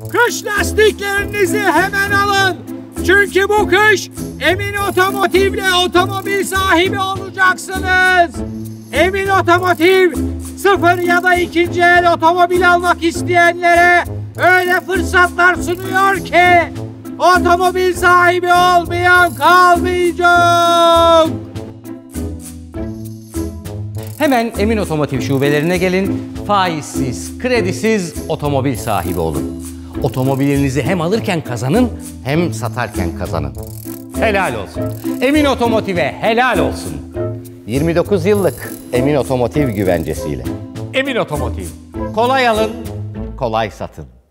Kış lastiklerinizi hemen alın. Çünkü bu kış Emin Otomotiv'le otomobil sahibi olacaksınız. Emin Otomotiv sıfır ya da ikinci el otomobil almak isteyenlere öyle fırsatlar sunuyor ki otomobil sahibi olmayan kalmayacak. Hemen Emin Otomotiv şubelerine gelin, faizsiz, kredisiz otomobil sahibi olun. Otomobilinizi hem alırken kazanın, hem satarken kazanın. Helal olsun. Emin Otomotiv'e helal olsun. 29 yıllık Emin Otomotiv güvencesiyle. Emin Otomotiv. Kolay alın, kolay satın.